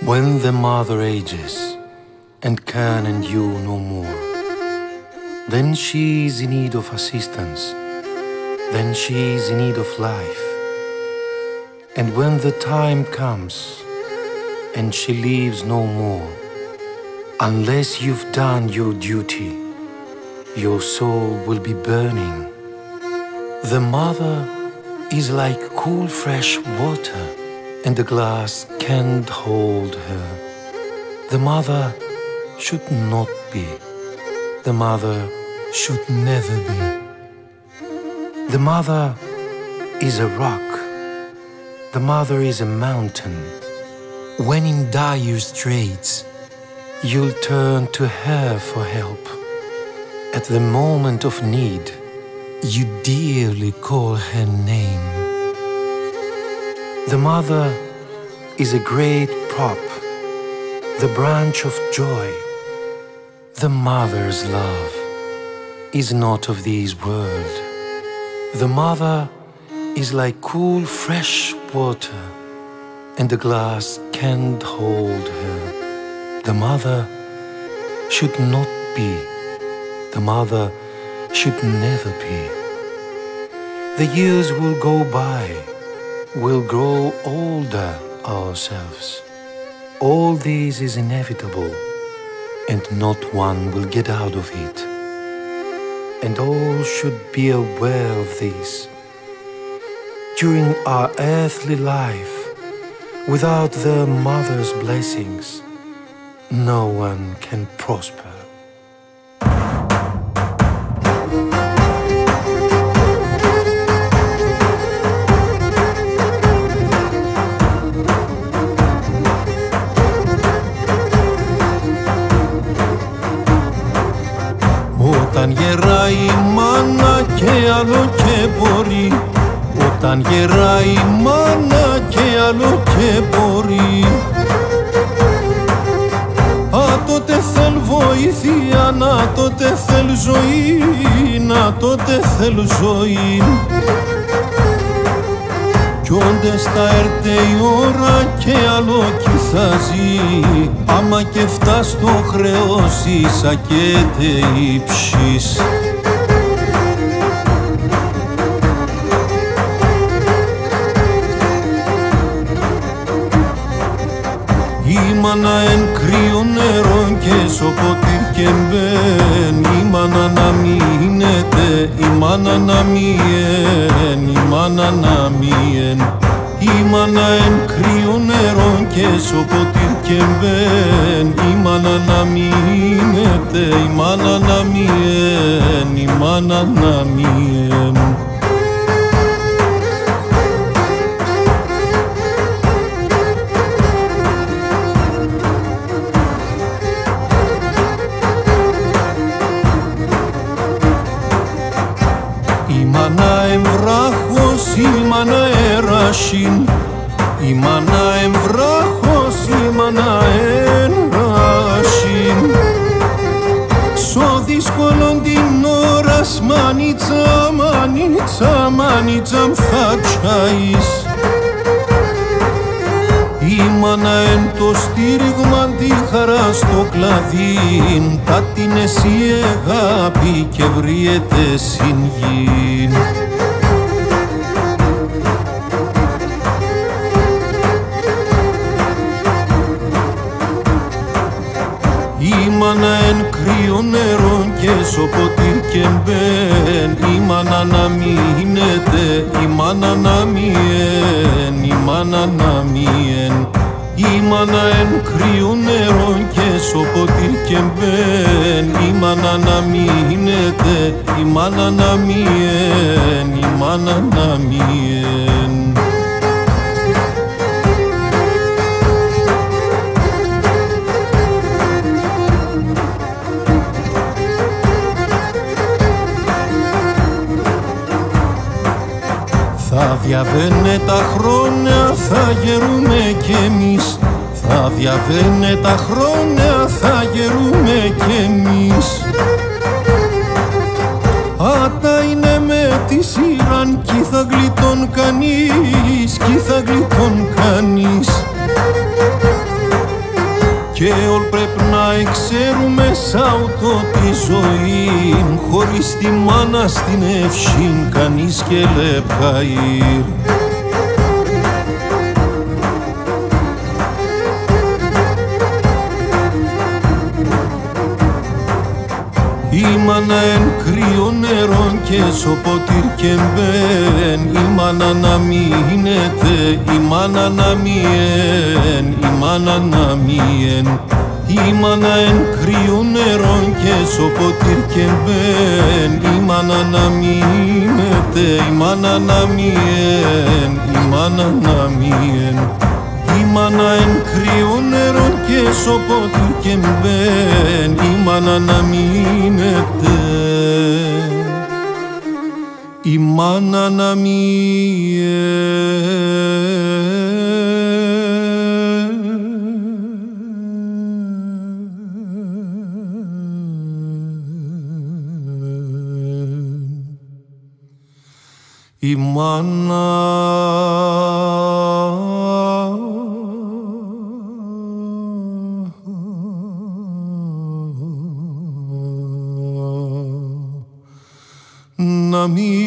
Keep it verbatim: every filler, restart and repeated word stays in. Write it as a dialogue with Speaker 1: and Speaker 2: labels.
Speaker 1: When the mother ages and can endure no more, then she is in need of assistance, then she is in need of life. And when the time comes and she lives no more, unless you've done your duty, your soul will be burning. The mother is like cool fresh water, and the glass can't hold her. The mother should not be. The mother should never be. The mother is a rock. The mother is a mountain. When in dire straits, you'll turn to her for help. At the moment of need, you dearly call her name. The mother is a great prop, the branch of joy. The mother's love is not of this world. The mother is like cool fresh water, and the glass can't hold her. The mother should not be. The mother should never be. The years will go by. We'll grow older ourselves. All this is inevitable, and not one will get out of it. And all should be aware of this. During our earthly life, without the mother's blessings, no one can prosper.
Speaker 2: Όταν γεράει η μάνα και άλλο και μπορεί, όταν γεράει η μάνα και άλλο και μπορεί, α, τότε θέλ βοήθεια, να τότε θέλ ζωή, να τότε θέλ ζωή. Κι όντες θα έρτε η ώρα και άλλο κι θα ζει, άμα και φτάς το χρέος ίσα και τε ύψεις. Η μάνα εν κρύο νερό και σοποτήρ και μπεν, η μάνα να μείνεται, η μάνα να μειεν, η μάνα να μειεν. Η μάνα εν κρύο νερό και σοποτήρ και μπεν, η μάνα να μείνεται, η μάνα να μειεν, η μάνα να μειεν. Η μάνα εμβράχος, η μάνα εράσιν, η μάνα εμβράχος, η μάνα εράσιν. Σο δύσκολον την ώρας, μανίτσα, μανίτσα, μανίτσα μ' θα τσάεις. Η μάνα εν το στήριγμα τη χαρά στο κλαδί, τα την εσύ αγάπη και βριέται συν γην. Η μάνα εν κρύο νερό και σοποτήρ και μπεν, η μάνα να μείνεται, η μάνα να μειεν, η μάνα να μειεν. Η μάνα εν κρύο νερό και σοποτήρ και μπεν, η μάνα να μείνεται, η μάνα να μειεν, η μάνα να μειεν. Θα διαβαίνε τα χρόνια, θα γερούμε κι εμείς. Θα διαβαίνε τα χρόνια, θα γερούμε κι εμείς. Άτα είναι με τη σειράν κι θα γλιτών κανείς, κι θα γλιτών κανείς. τη ζωή, χωρίς τη μάνα στην ευσύν κανείς και λεπκαΐρ. Η μάνα εν κρύο νερό και σοποτήρ και μπεν, η μάνα να μείνεται, η μάνα να μιεν, η μάνα να μιεν. Η μάνα εν κρύο νερό και σοποτήρ και μπεν, η μάνα να μείνεται, η μάνα να μιεν, η μάνα να μιεν. Η μάνα εν κρύο νερό και σοποτήρ και μπεν, η μάνα να μείνεται, η μάνα να μιεν. Η μάνα να μην